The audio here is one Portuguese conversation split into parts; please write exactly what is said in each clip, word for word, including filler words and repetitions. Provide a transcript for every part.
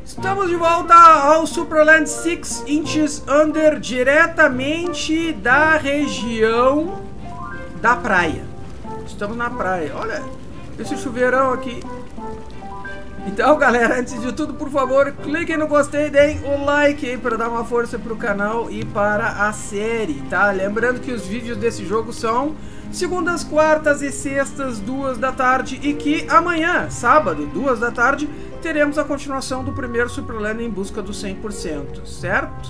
Estamos de volta ao Supraland Six Inches Under, diretamente da região da praia. Estamos na praia, olha esse chuveirão aqui. Então, galera, antes de tudo, por favor, cliquem no gostei, deem o like aí para dar uma força pro canal e para a série, tá? Lembrando que os vídeos desse jogo são segundas, quartas e sextas, duas da tarde, e que amanhã, sábado, duas da tarde, teremos a continuação do primeiro Supraland em busca do cem por cento, certo?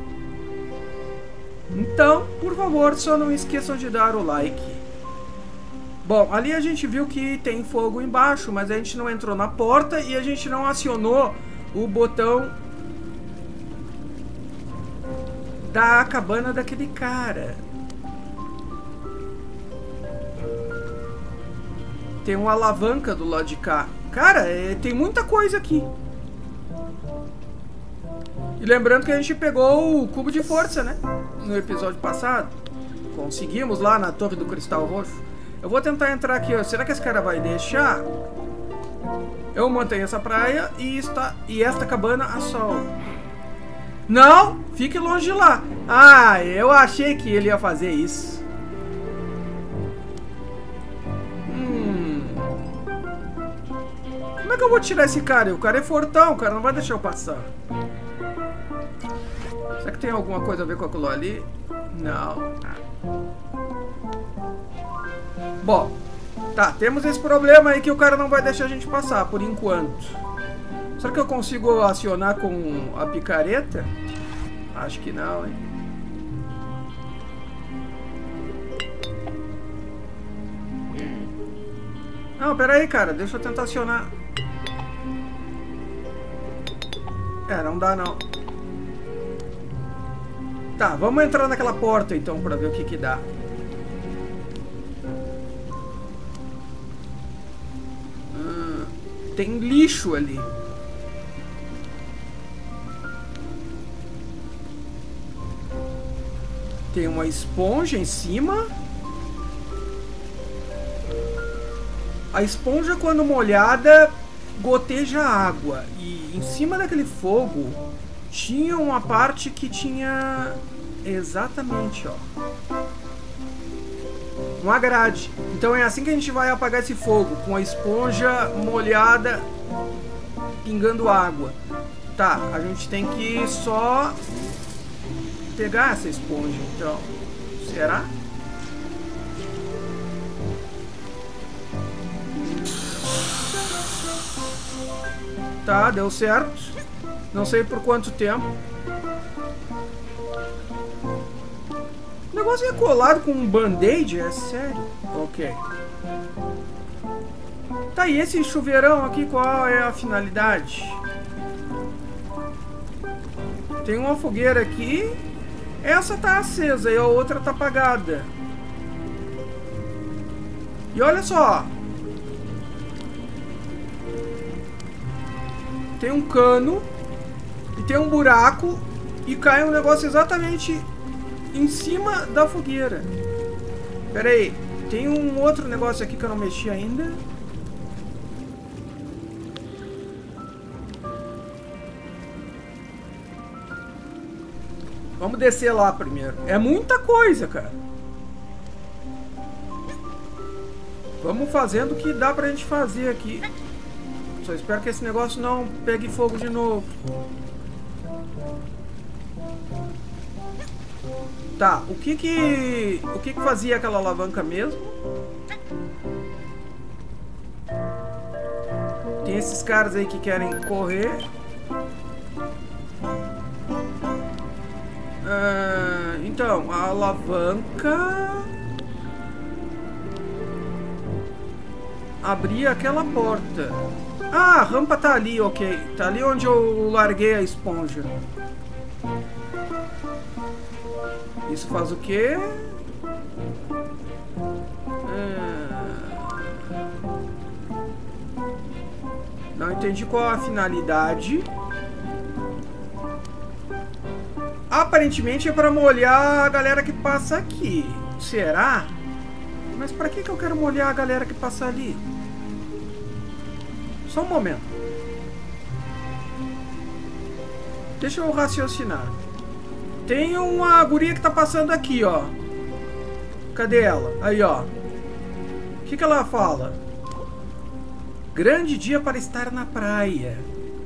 Então, por favor, só não esqueçam de dar o like. Bom, ali a gente viu que tem fogo embaixo, mas a gente não entrou na porta e a gente não acionou o botão da cabana daquele cara. Tem uma alavanca do lado de cá. Cara, é, tem muita coisa aqui. E lembrando que a gente pegou o cubo de força, né? No episódio passado. Conseguimos lá na Torre do Cristal Roxo. Eu vou tentar entrar aqui, ó. Será que esse cara vai deixar? Eu mantenho essa praia e, está, e esta cabana a sol. Não! Fique longe de lá. Ah, eu achei que ele ia fazer isso. Hum. Como é que eu vou tirar esse cara? O cara é fortão, o cara não vai deixar eu passar. Será que tem alguma coisa a ver com aquilo ali? Não. Bom, tá, temos esse problema aí que o cara não vai deixar a gente passar, por enquanto. Será que eu consigo acionar com a picareta? Acho que não, hein? Não, pera aí, cara, deixa eu tentar acionar. É, não dá, não. Tá, vamos entrar naquela porta, então, pra ver o que que dá. Tem lixo ali. Tem uma esponja em cima. A esponja, quando molhada, goteja água. E em cima daquele fogo tinha uma parte que tinha... Exatamente, ó. Uma grade. Então é assim que a gente vai apagar esse fogo, com a esponja molhada pingando água. Tá, a gente tem que só pegar essa esponja, então. Será? Tá, deu certo. Não sei por quanto tempo. O negócio é colado com um band-aid? É sério? Ok. Tá, e esse chuveirão aqui, qual é a finalidade? Tem uma fogueira aqui. Essa tá acesa e a outra tá apagada. E olha só. Tem um cano. E tem um buraco. E cai um negócio exatamente... em cima da fogueira. Pera aí, tem um outro negócio aqui que eu não mexi ainda. Vamos descer lá primeiro. É muita coisa, cara. Vamos fazendo o que dá pra gente fazer aqui. Só espero que esse negócio não pegue fogo de novo. Tá, o que que... O que que fazia aquela alavanca mesmo? Tem esses caras aí que querem correr. Ah, então, a alavanca... abria aquela porta. Ah, a rampa tá ali, ok. Tá ali onde eu larguei a esponja. Isso faz o quê? Não entendi qual a finalidade. Aparentemente é para molhar a galera que passa aqui. Será? Mas para que que eu quero molhar a galera que passa ali? Só um momento. Deixa eu raciocinar. Tem uma guria que tá passando aqui, ó. Cadê ela? Aí, ó. O que que ela fala? Grande dia para estar na praia.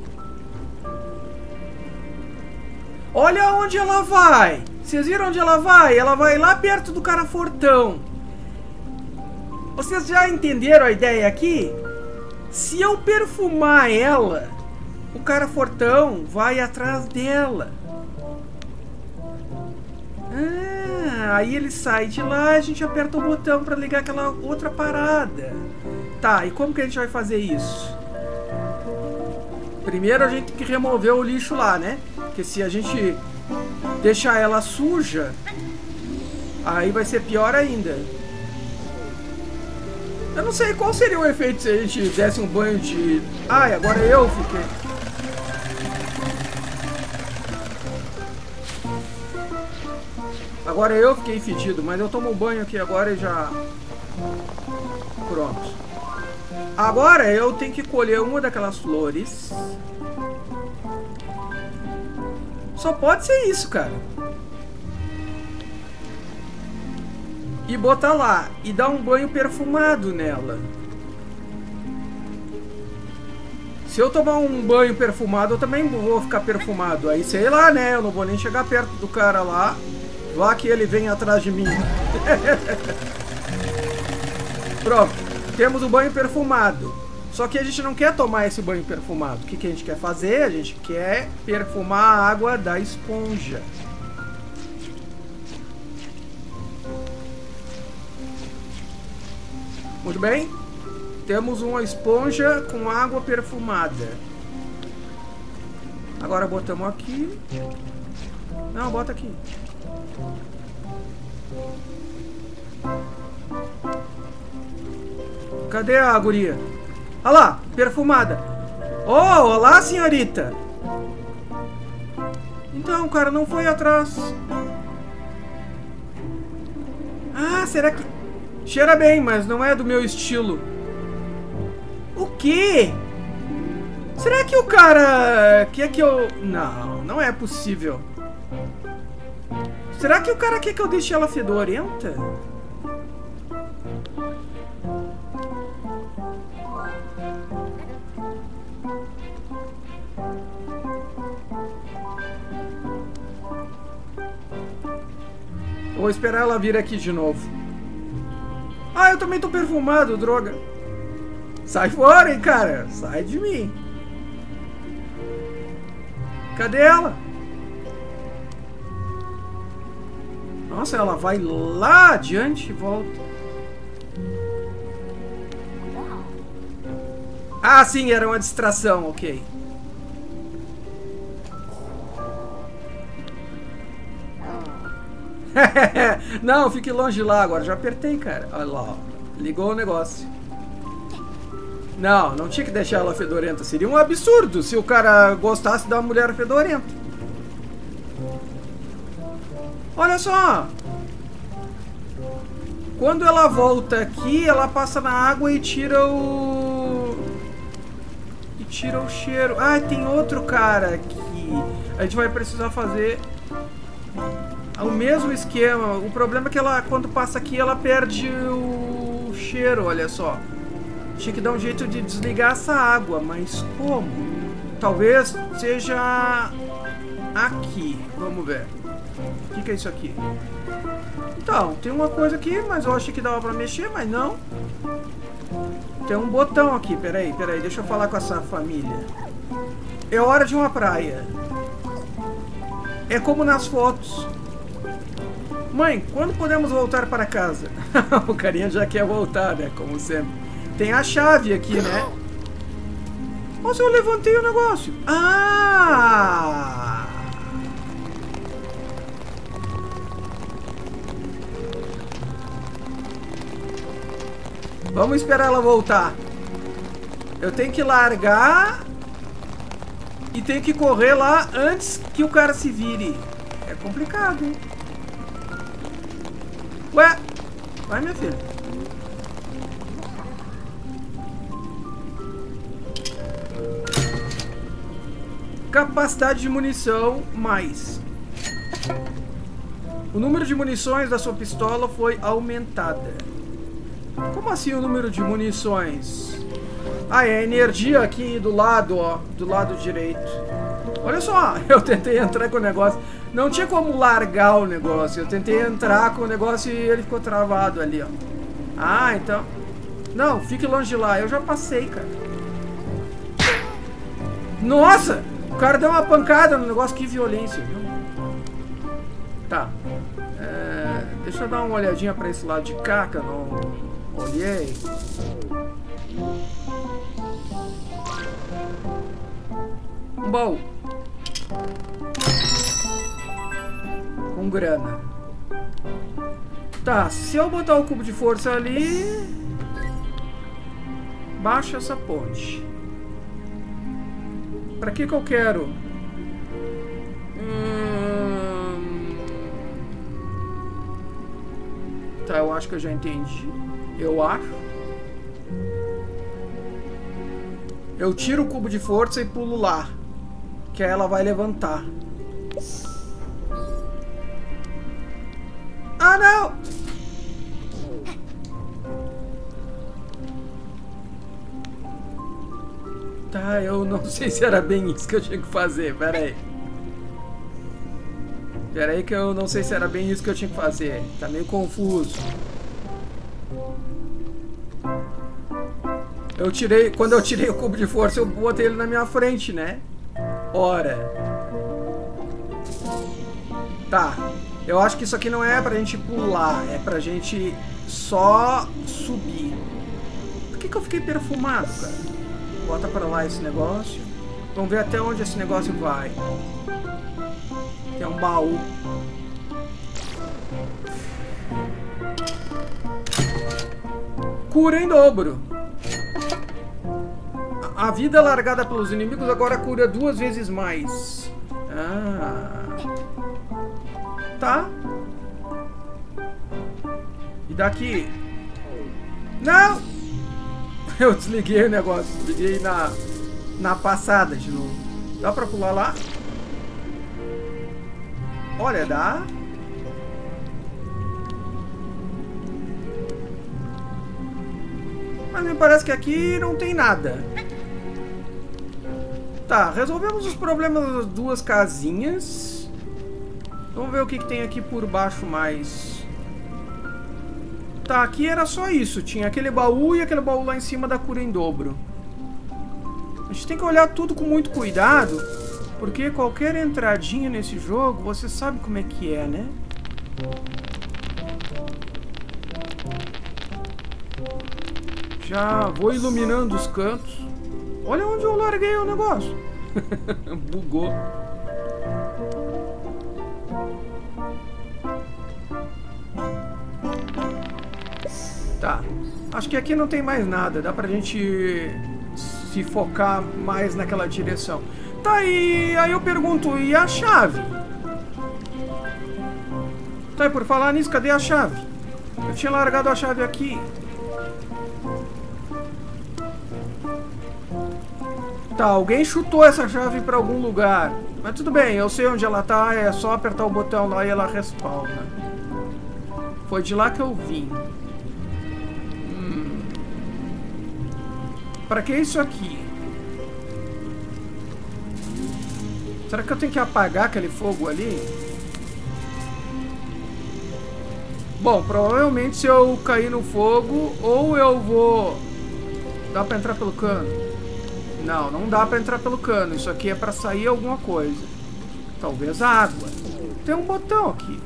Olha onde ela vai. Vocês viram onde ela vai? Ela vai lá perto do cara fortão. Vocês já entenderam a ideia aqui? Se eu perfumar ela, o cara fortão vai atrás dela. Ah, aí ele sai de lá e a gente aperta o botão para ligar aquela outra parada. Tá, e como que a gente vai fazer isso? Primeiro a gente tem que remover o lixo lá, né? Porque se a gente deixar ela suja, aí vai ser pior ainda. Eu não sei qual seria o efeito se a gente desse um banho de... Ai, agora eu fiquei... Agora eu fiquei fedido, mas eu tomo um banho aqui agora e já... Pronto. Agora eu tenho que colher uma daquelas flores. Só pode ser isso, cara. E botar lá. E dar um banho perfumado nela. Se eu tomar um banho perfumado, eu também vou ficar perfumado. Aí sei lá, né? Eu não vou nem chegar perto do cara lá. Lá que ele vem atrás de mim. Pronto. Temos o banho perfumado. Só que a gente não quer tomar esse banho perfumado. O que, que a gente quer fazer? A gente quer perfumar a água da esponja. Muito bem. Temos uma esponja com água perfumada. Agora botamos aqui. Não, bota aqui. Cadê a guria? Olha lá, perfumada. Oh, olá, senhorita. Então, o cara não foi atrás. Ah, será que... Cheira bem, mas não é do meu estilo. O quê? Será que o cara quer que eu... Não, não é possível. Será que o cara quer que eu deixe ela fedorenta? Eu vou esperar ela vir aqui de novo. Ah, eu também tô perfumado, droga. Sai fora, hein, cara. Sai de mim. Cadê ela? Nossa, ela vai lá adiante e volta. Ah, sim, era uma distração, ok. Não, fique longe lá agora. Já apertei, cara. Olha lá, ó. Ligou o negócio. Não, não tinha que deixar ela fedorenta. Seria um absurdo se o cara gostasse da mulher fedorenta. Olha só. Quando ela volta aqui, ela passa na água e tira o... E tira o cheiro. Ah, tem outro cara aqui. A gente vai precisar fazer... o mesmo esquema. O problema é que ela, quando passa aqui, ela perde o cheiro, olha só. Tinha que dar um jeito de desligar essa água, mas como? Talvez seja aqui. Vamos ver. O que, que é isso aqui? Então, tem uma coisa aqui, mas eu achei que dava pra mexer, mas não. Tem um botão aqui, peraí, peraí, deixa eu falar com essa família. É hora de uma praia. É como nas fotos. Mãe, quando podemos voltar para casa? O carinha já quer voltar, né? Como sempre. Tem a chave aqui, né? Nossa, eu levantei o negócio. Ah! Vamos esperar ela voltar. Eu tenho que largar e tenho que correr lá antes que o cara se vire. É complicado, hein? Ué? Vai, minha filha. Capacidade de munição, mais. O número de munições da sua pistola foi aumentada. Como assim o número de munições? Ah, é a energia aqui do lado, ó. Do lado direito. Olha só, eu tentei entrar com o negócio. Não tinha como largar o negócio. Eu tentei entrar com o negócio e ele ficou travado ali, ó. Ah, então... Não, fique longe de lá. Eu já passei, cara. Nossa! O cara deu uma pancada no negócio. Que violência, viu? Tá. É, deixa eu dar uma olhadinha pra esse lado de cá, que eu não olhei. Um baú. Com grana. Tá, se eu botar o cubo de força ali... Baixa essa ponte. Pra que que eu quero? Hum... Tá, eu acho que eu já entendi. Eu acho. Eu tiro o cubo de força e pulo lá. Que aí ela vai levantar. Ah, não! Tá, eu não sei se era bem isso que eu tinha que fazer. Pera aí. Pera aí que eu não sei se era bem isso que eu tinha que fazer. Tá meio confuso. Eu tirei... Quando eu tirei o cubo de força, eu botei ele na minha frente, né? Ora. Tá. Eu acho que isso aqui não é pra gente pular. É pra gente só subir. Por que que eu fiquei perfumado, cara? Bota pra lá esse negócio. Vamos ver até onde esse negócio vai. Tem um baú. Cura em dobro. A vida largada pelos inimigos agora cura duas vezes mais. Ah. Tá. E daqui? Não! Eu desliguei o negócio. Desliguei na, na passada de novo. Dá pra pular lá? Olha, dá. Mas me parece que aqui não tem nada. Tá, resolvemos os problemas das duas casinhas. Vamos ver o que, que tem aqui por baixo mais. Tá, aqui era só isso. Tinha aquele baú e aquele baú lá em cima da cura em dobro. A gente tem que olhar tudo com muito cuidado, porque qualquer entradinha nesse jogo, você sabe como é que é, né? Já vou iluminando os cantos. Olha onde eu larguei o negócio. Bugou. Tá. Acho que aqui não tem mais nada. Dá pra gente se focar mais naquela direção. Tá, e aí eu pergunto, e a chave? Tá, e por falar nisso, cadê a chave? Eu tinha largado a chave aqui. Tá, alguém chutou essa chave pra algum lugar. Mas tudo bem, eu sei onde ela tá. É só apertar o botão lá e ela respawna. Foi de lá que eu vim. Hum. Pra que isso aqui? Será que eu tenho que apagar aquele fogo ali? Bom, provavelmente se eu cair no fogo, ou eu vou... Dá pra entrar pelo cano? Não, não dá pra entrar pelo cano. Isso aqui é pra sair alguma coisa. Talvez água. Tem um botão aqui.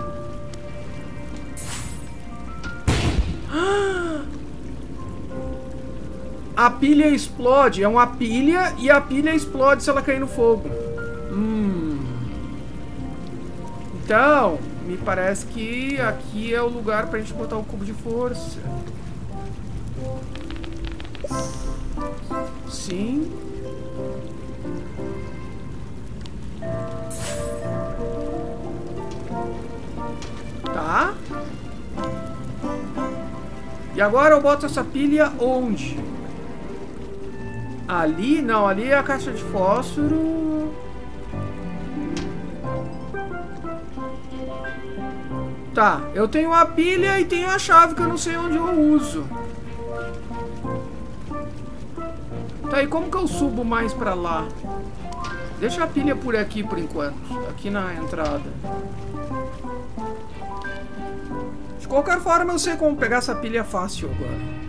A pilha explode. É uma pilha e a pilha explode se ela cair no fogo. Hum. Então, me parece que aqui é o lugar pra gente botar o cubo de força. Sim. Tá. E agora eu boto essa pilha onde? Ali? Não, ali é a caixa de fósforo. Tá, eu tenho a pilha e tenho a chave que eu não sei onde eu uso. Tá, e como que eu subo mais pra lá? Deixa a pilha por aqui por enquanto. Aqui na entrada. De qualquer forma eu sei como pegar essa pilha fácil agora.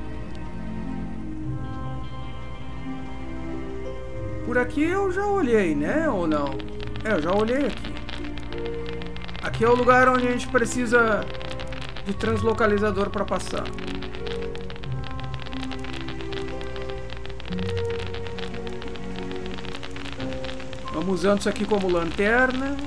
Por aqui eu já olhei, né? Ou não? É, eu já olhei aqui. Aqui é o lugar onde a gente precisa de translocalizador para passar. Vamos usando isso aqui como lanterna.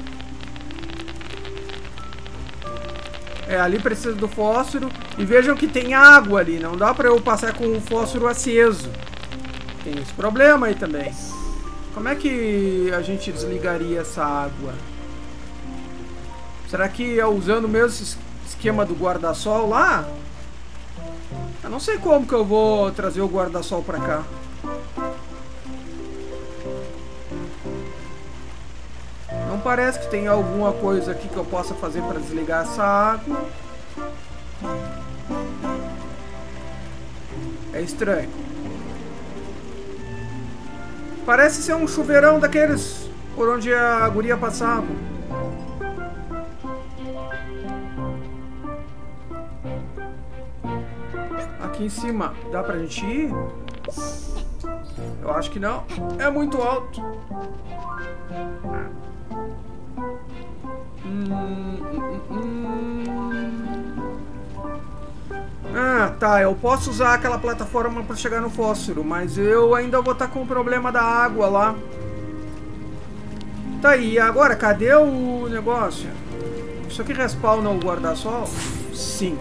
É, ali precisa do fósforo. E vejam que tem água ali. Não dá para eu passar com o fósforo aceso. Tem esse problema aí também. Como é que a gente desligaria essa água? Será que é usando o mesmo esquema do guarda-sol lá? Eu não sei como que eu vou trazer o guarda-sol pra cá. Não parece que tem alguma coisa aqui que eu possa fazer para desligar essa água. É estranho. Parece ser um chuveirão daqueles por onde a guria passava. Aqui em cima, dá pra gente ir? Eu acho que não. É muito alto. Hum, hum, hum. Ah, tá. Eu posso usar aquela plataforma pra chegar no fósforo, mas eu ainda vou estar com o problema da água lá. Tá aí. Agora, cadê o negócio? Isso aqui respawna o guarda-sol? Sim.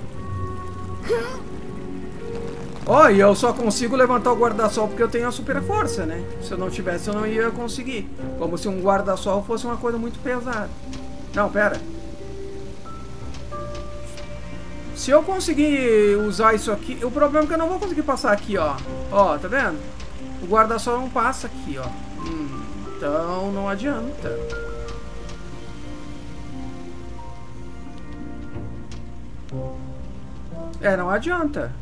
Ó, oh, e eu só consigo levantar o guarda-sol porque eu tenho a super força, né? Se eu não tivesse, eu não ia conseguir. Como se um guarda-sol fosse uma coisa muito pesada. Não, pera. Se eu conseguir usar isso aqui... O problema é que eu não vou conseguir passar aqui, ó. Ó, tá vendo? O guarda-sol não passa aqui, ó. Hum, então não adianta. É, não adianta.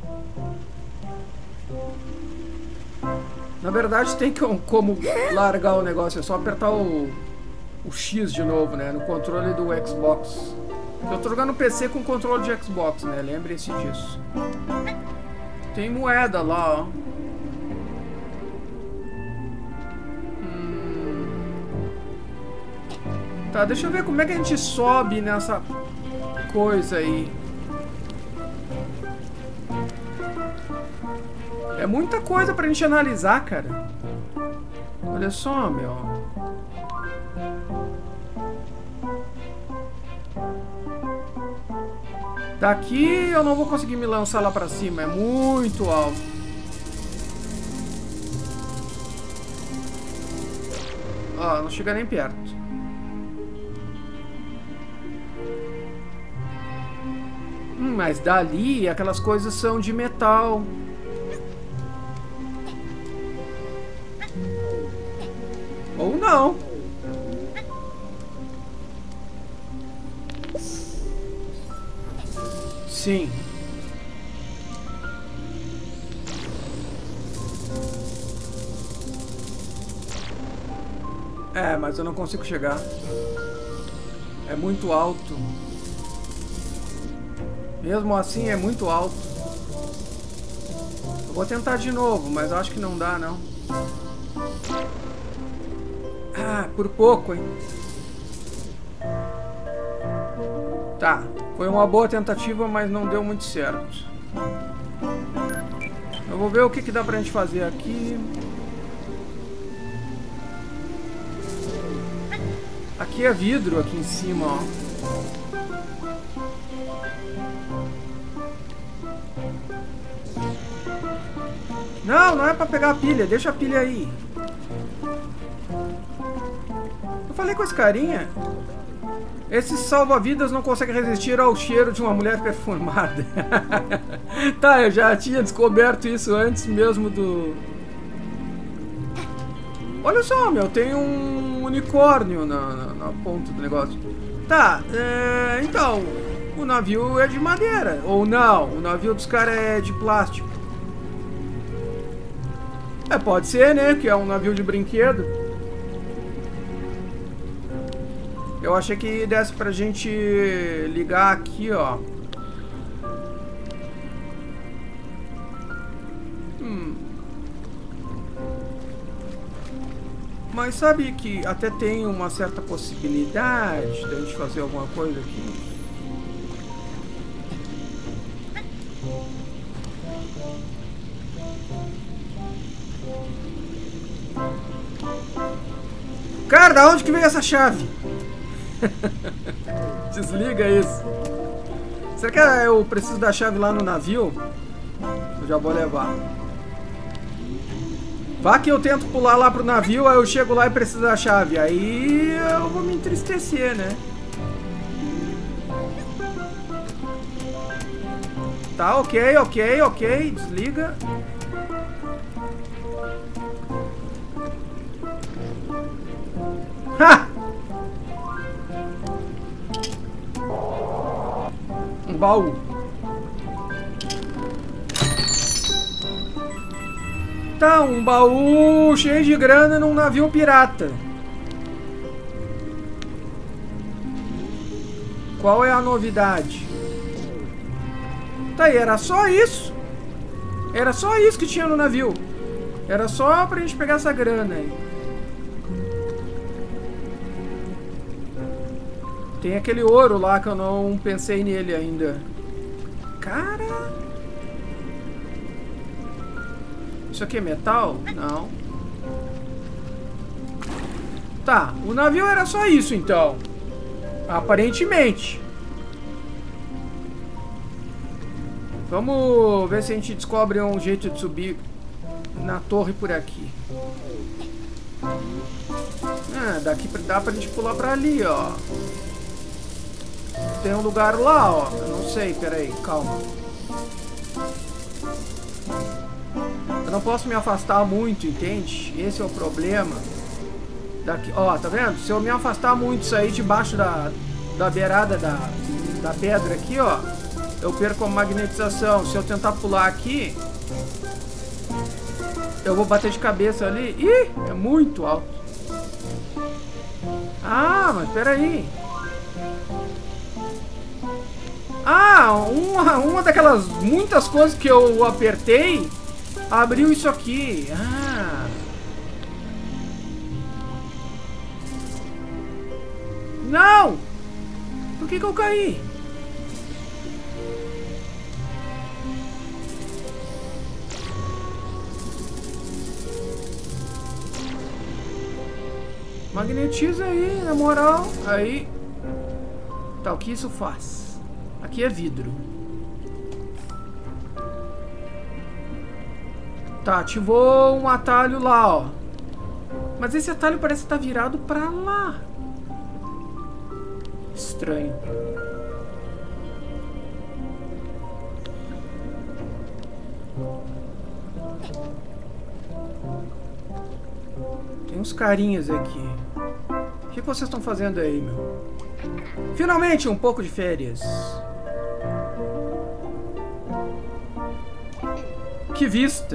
Na verdade tem que, como largar o negócio. É só apertar o, o X de novo, né? No controle do Xbox. Eu tô jogando P C com controle de Xbox, né? Lembrem-se disso. Tem moeda lá, ó. Hum... Tá, deixa eu ver como é que a gente sobe nessa coisa aí. É muita coisa pra gente analisar, cara. Olha só, meu. Daqui eu não vou conseguir me lançar lá pra cima. É muito alto. Ó, não chega nem perto. Hum, mas dali aquelas coisas são de metal. Ou não. Sim. É, mas eu não consigo chegar. É muito alto. Mesmo assim é muito alto. Eu vou tentar de novo, mas eu acho que não dá, não. Ah, por pouco, hein? Tá, foi uma boa tentativa, mas não deu muito certo. Eu vou ver o que, que dá pra gente fazer aqui. Aqui é vidro, aqui em cima, ó. Não, não é pra pegar a pilha, deixa a pilha aí. Eu falei com esse carinha. Esses salva-vidas não conseguem resistir ao cheiro de uma mulher perfumada. Tá, eu já tinha descoberto isso antes mesmo do, Olha só, meu, tem um unicórnio na, na, na ponta do negócio. Tá, é, então, o navio é de madeira. Ou não, o navio dos caras é de plástico. É, pode ser, né, que é um navio de brinquedo. Eu achei que desse pra gente ligar aqui, ó. Hum. Mas sabe que até tem uma certa possibilidade de a gente fazer alguma coisa aqui? Cara, da onde que veio essa chave? Desliga isso. Será que eu preciso da chave lá no navio? Eu já vou levar. Vá que eu tento pular lá pro navio, aí eu chego lá e preciso da chave. Aí eu vou me entristecer, né? Tá, ok, ok, ok. Desliga. Ha! Um baú. Tá, um baú cheio de grana num navio pirata. Qual é a novidade? Tá aí, era só isso. Era só isso que tinha no navio. Era só pra gente pegar essa grana aí. Tem aquele ouro lá que eu não pensei nele ainda. Cara... Isso aqui é metal? Não. Tá, o navio era só isso então. Aparentemente. Vamos ver se a gente descobre um jeito de subir na torre por aqui. Ah, daqui dá pra gente pular pra ali, ó. Tem um lugar lá, ó. Eu não sei, peraí, calma. Eu não posso me afastar muito, entende? Esse é o problema. Daqui, ó, tá vendo? Se eu me afastar muito, sair debaixo da, da beirada da, da pedra aqui, ó, eu perco a magnetização. Se eu tentar pular aqui, eu vou bater de cabeça ali. Ih, é muito alto. Ah, mas peraí. Ah, uma, uma daquelas muitas coisas que eu apertei abriu isso aqui. Ah. Não! Por que que eu caí? Magnetiza aí, na moral. Aí. Tá, o que isso faz? Aqui é vidro. Tá, ativou um atalho lá, ó. Mas esse atalho parece estar virado pra lá. Estranho. Tem uns carinhas aqui. O que vocês estão fazendo aí, meu? Finalmente, um pouco de férias. Que vista!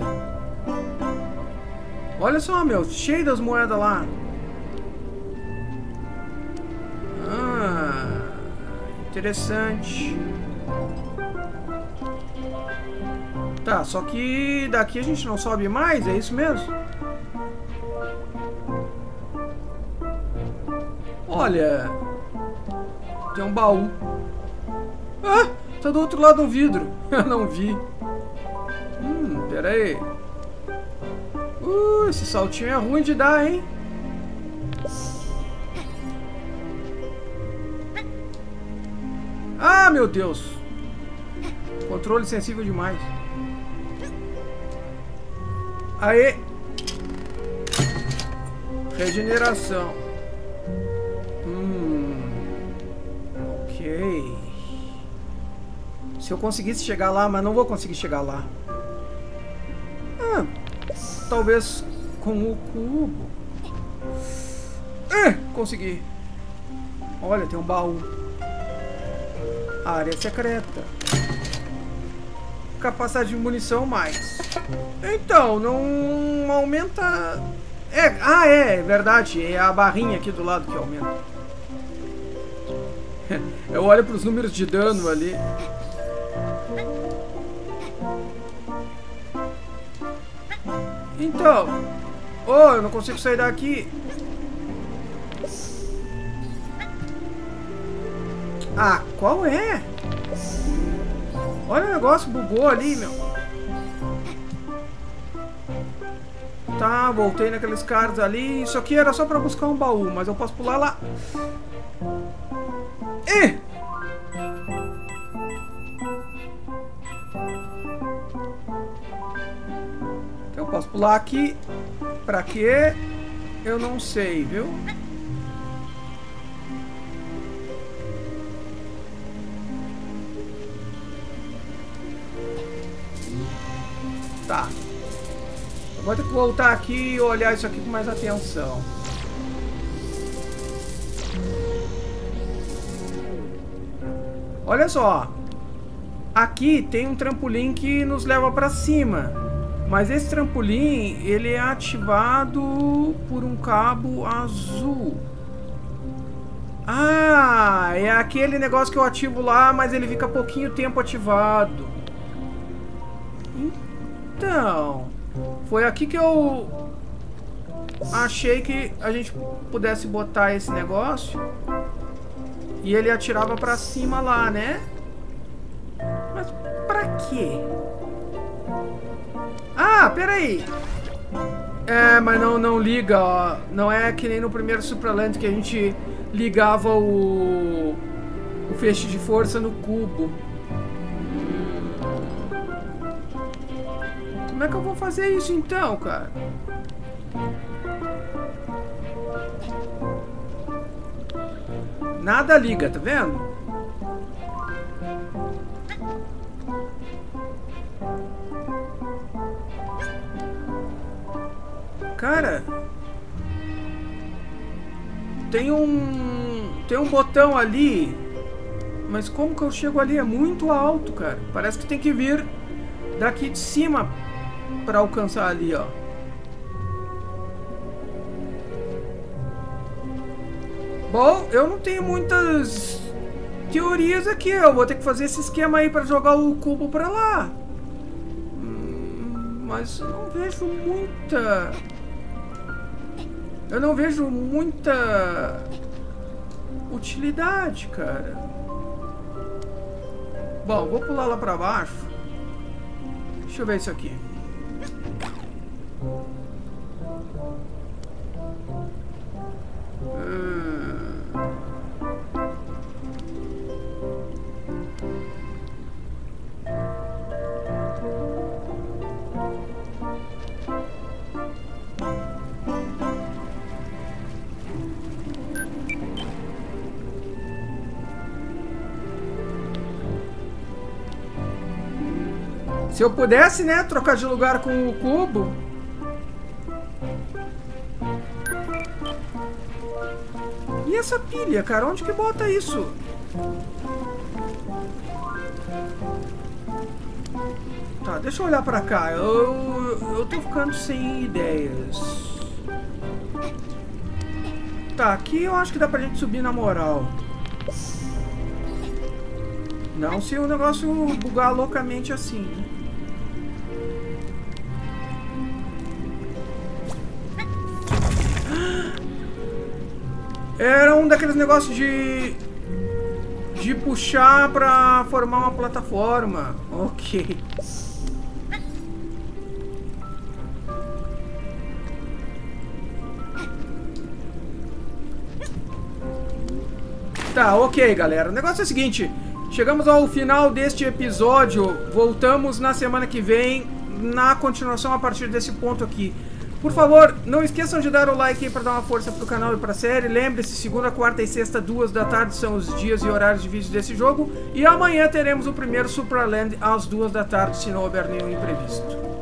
Olha só, meu, cheio das moedas lá. Ah, interessante. Tá, só que daqui a gente não sobe mais, é isso mesmo? Olha, tem um baú. Ah, tá do outro lado do vidro. Eu não vi. Hum, pera aí. Uh, esse saltinho é ruim de dar, hein? Ah, meu Deus. Controle sensível demais. Aê. Regeneração. Hum. Ok. Se eu conseguisse chegar lá, mas não vou conseguir chegar lá. Ah, talvez com o cubo. Ah, consegui. Olha, tem um baú. Área secreta. Capacidade de munição mais. Então, não aumenta... É, ah, é, é verdade. É a barrinha aqui do lado que aumenta. Eu olho para os números de dano ali. Então... Oh, eu não consigo sair daqui. Ah, qual é? Olha o negócio, bugou ali, meu. Tá, voltei naqueles caras ali. Isso aqui era só pra buscar um baú, mas eu posso pular lá. Ih! Eu posso pular aqui. Pra quê? Eu não sei, viu? Tá. Vou ter que voltar aqui e olhar isso aqui com mais atenção. Olha só. Aqui tem um trampolim que nos leva pra cima. Mas esse trampolim, ele é ativado por um cabo azul. Ah, é aquele negócio que eu ativo lá, mas ele fica pouquinho tempo ativado. Então, foi aqui que eu achei que a gente pudesse botar esse negócio e ele atirava pra cima lá, né? Mas pra quê? Ah, peraí. É, mas não, não liga, ó. Não é que nem no primeiro Supraland que a gente ligava o, o feixe de força no cubo. Como é que eu vou fazer isso então, cara? Nada liga, tá vendo? Cara, tem um tem um botão ali, mas como que eu chego ali? É muito alto, cara. Parece que tem que vir daqui de cima para alcançar ali, ó. Bom, eu não tenho muitas teorias aqui. Eu vou ter que fazer esse esquema aí para jogar o cubo para lá. Hum, mas eu não vejo muita... Eu não vejo muita utilidade, cara. Bom, vou pular lá para baixo. Deixa eu ver isso aqui. Se eu pudesse, né, trocar de lugar com o cubo. E essa pilha, cara? Onde que bota isso? Tá, deixa eu olhar pra cá. Eu, eu tô ficando sem ideias. Tá, aqui eu acho que dá pra gente subir na moral. Não se o negócio bugar loucamente assim, né? Era um daqueles negócios de... de puxar pra formar uma plataforma. Ok. Tá, ok, galera. O negócio é o seguinte. Chegamos ao final deste episódio. Voltamos na semana que vem na continuação a partir desse ponto aqui. Por favor, não esqueçam de dar o like aí para dar uma força pro canal e pra série. Lembre-se, segunda, quarta e sexta, duas da tarde são os dias e horários de vídeo desse jogo. E amanhã teremos o primeiro Supraland às duas da tarde, se não houver nenhum imprevisto.